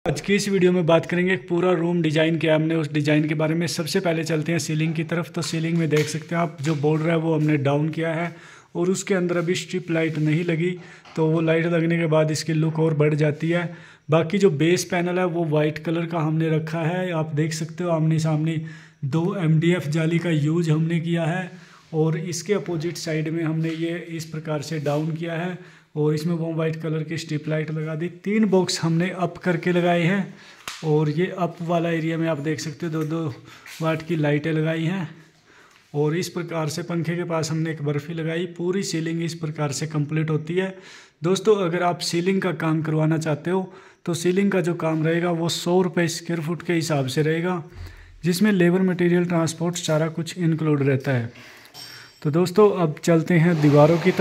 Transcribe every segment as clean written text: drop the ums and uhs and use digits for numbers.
आज की इस वीडियो में बात करेंगे एक पूरा रूम डिज़ाइन किया हमने, उस डिज़ाइन के बारे में। सबसे पहले चलते हैं सीलिंग की तरफ। तो सीलिंग में देख सकते हैं आप, जो बॉर्डर है वो हमने डाउन किया है और उसके अंदर अभी स्ट्रिप लाइट नहीं लगी, तो वो लाइट लगने के बाद इसकी लुक और बढ़ जाती है। बाकी जो बेस पैनल है वो वाइट कलर का हमने रखा है, आप देख सकते हो आमने सामने 2 MDF जाली का यूज हमने किया है। और इसके अपोजिट साइड में हमने ये इस प्रकार से डाउन किया है और इसमें वो वाइट कलर की स्ट्रिप लाइट लगा दी। 3 बॉक्स हमने अप करके लगाए हैं और ये अप वाला एरिया में आप देख सकते हो 2-2 वाट की लाइटें लगाई हैं। और इस प्रकार से पंखे के पास हमने एक बर्फ़ी लगाई। पूरी सीलिंग इस प्रकार से कंप्लीट होती है। दोस्तों, अगर आप सीलिंग का काम करवाना चाहते हो तो सीलिंग का जो काम रहेगा वो 100 रुपये स्क्वायर फुट के हिसाब से रहेगा, जिसमें लेबर मटेरियल ट्रांसपोर्ट सारा कुछ इंक्लूड रहता है। तो दोस्तों, अब चलते हैं दीवारों की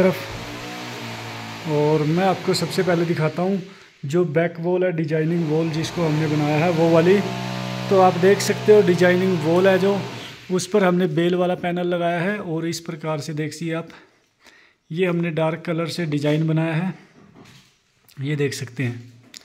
तरफ और मैं आपको सबसे पहले दिखाता हूँ जो बैक वॉल है, डिजाइनिंग वॉल जिसको हमने बनाया है वो वाली। तो आप देख सकते हो डिजाइनिंग वॉल है जो, उस पर हमने बेल वाला पैनल लगाया है और इस प्रकार से देखिए आप, ये हमने डार्क कलर से डिज़ाइन बनाया है, ये देख सकते हैं।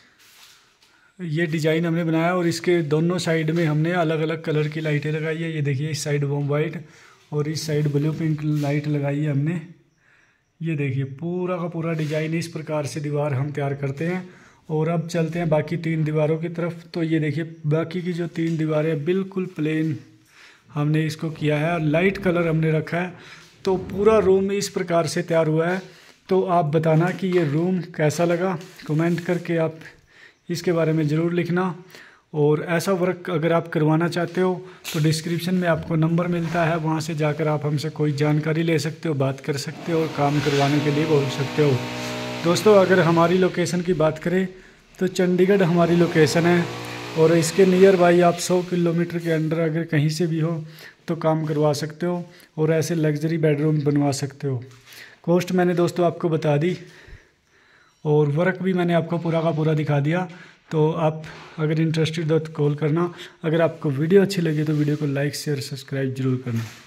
ये डिज़ाइन हमने बनाया और इसके दोनों साइड में हमने अलग अलग कलर की लाइटें लगाई है। ये देखिए, इस साइड वॉम वाइट और इस साइड ब्लू पिंक लाइट लगाई है हमने। ये देखिए पूरा का पूरा डिज़ाइन इस प्रकार से दीवार हम तैयार करते हैं। और अब चलते हैं बाकी 3 दीवारों की तरफ। तो ये देखिए बाकी की जो 3 दीवारें बिल्कुल प्लेन हमने इसको किया है और लाइट कलर हमने रखा है। तो पूरा रूम इस प्रकार से तैयार हुआ है। तो आप बताना कि ये रूम कैसा लगा, कमेंट करके आप इसके बारे में ज़रूर लिखना। और ऐसा वर्क अगर आप करवाना चाहते हो तो डिस्क्रिप्शन में आपको नंबर मिलता है, वहाँ से जाकर आप हमसे कोई जानकारी ले सकते हो, बात कर सकते हो और काम करवाने के लिए बोल सकते हो। दोस्तों, अगर हमारी लोकेशन की बात करें तो चंडीगढ़ हमारी लोकेशन है और इसके नियर बाई आप 100 किलोमीटर के अंडर अगर कहीं से भी हो तो काम करवा सकते हो और ऐसे लग्जरी बेडरूम बनवा सकते हो। कॉस्ट मैंने दोस्तों आपको बता दी और वर्क भी मैंने आपको पूरा का पूरा दिखा दिया। तो आप अगर इंटरेस्टेड हो तो कॉल करना। अगर आपको वीडियो अच्छी लगी तो वीडियो को लाइक शेयर सब्सक्राइब जरूर करना।